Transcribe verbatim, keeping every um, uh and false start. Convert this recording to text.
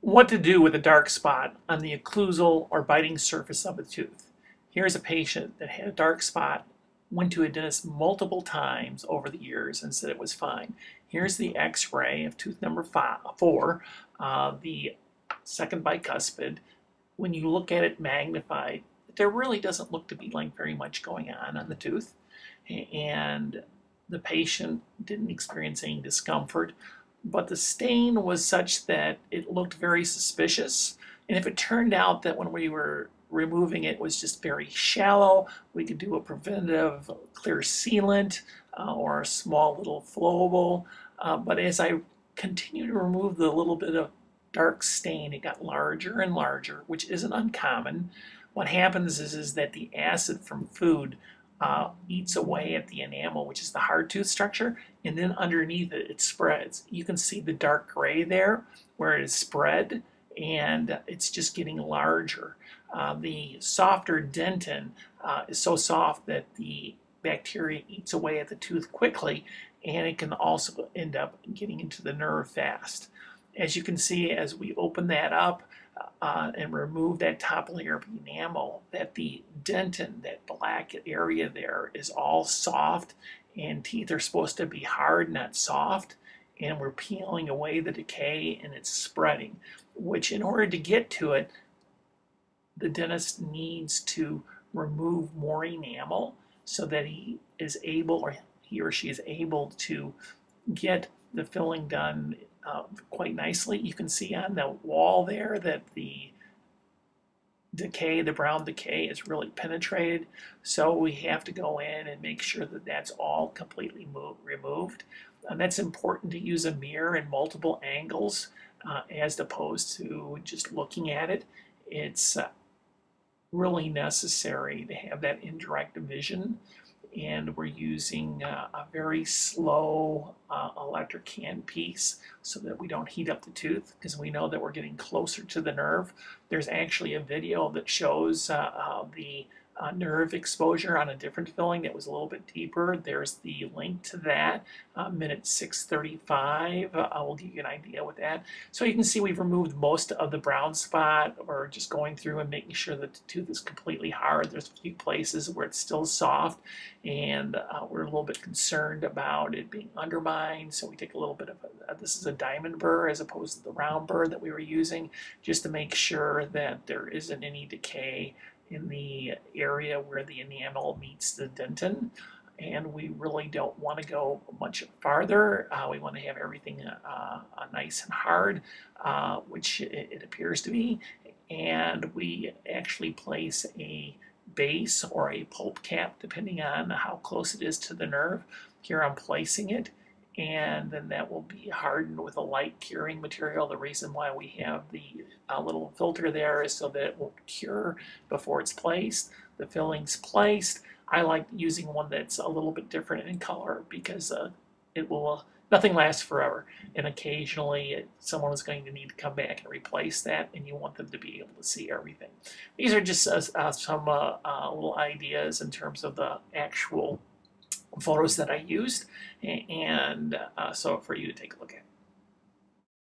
What to do with a dark spot on the occlusal or biting surface of a tooth. Here's a patient that had a dark spot, went to a dentist multiple times over the years and said it was fine. Here's the x-ray of tooth number five, four, uh, the second bicuspid. When you look at it magnified, there really doesn't look to be like very much going on on the tooth. And the patient didn't experience any discomfort, but the stain was such that it looked very suspicious. And if it turned out that when we were removing it was just very shallow, we could do a preventative clear sealant uh, or a small little flowable. Uh, but as I continued to remove the little bit of dark stain, it got larger and larger, which isn't uncommon. What happens is, is that the acid from food Uh, eats away at the enamel, which is the hard tooth structure, and then underneath it, it spreads. You can see the dark gray there where it is spread, and it's just getting larger. Uh, the softer dentin uh, is so soft that the bacteria eats away at the tooth quickly, and it can also end up getting into the nerve fast. As you can see, as we open that up, Uh, and remove that top layer of enamel, that the dentin, that black area there, is all soft, and teeth are supposed to be hard, not soft, and we're peeling away the decay and it's spreading, which in order to get to it, the dentist needs to remove more enamel so that he is able, or he or she is able to get the filling done uh, quite nicely. You can see on the wall there that the decay, the brown decay, is really penetrated. So we have to go in and make sure that that's all completely move, removed. And that's important to use a mirror in multiple angles uh, as opposed to just looking at it. It's uh, really necessary to have that indirect vision, and we're using uh, a very slow uh, electric handpiece so that we don't heat up the tooth, because we know that we're getting closer to the nerve. There's actually a video that shows uh, uh, the uh, nerve exposure on a different filling that was a little bit deeper. There's the link to that, uh, minute six thirty-five. Uh, I will give you an idea with that. So you can see we've removed most of the brown spot. We're just going through and making sure that the tooth is completely hard. There's a few places where it's still soft, and uh, we're a little bit concerned about it being undermined. So we take a little bit of a, uh, this is a diamond burr as opposed to the round burr that we were using, just to make sure that there isn't any decay in the area where the enamel meets the dentin. And we really don't want to go much farther. Uh, we want to have everything uh, uh, nice and hard, uh, which it, it appears to be. And we actually place a base or a pulp cap, depending on how close it is to the nerve. Here I'm placing it, and then that will be hardened with a light curing material. The reason why we have the uh, little filter there is so that it will cure before it's placed. The filling's placed. I like using one that's a little bit different in color because uh, it will uh, nothing lasts forever, and occasionally someone is going to need to come back and replace that, and you want them to be able to see everything. These are just uh, uh, some uh, uh, little ideas in terms of the actual photos that I used, and uh, so for you to take a look at.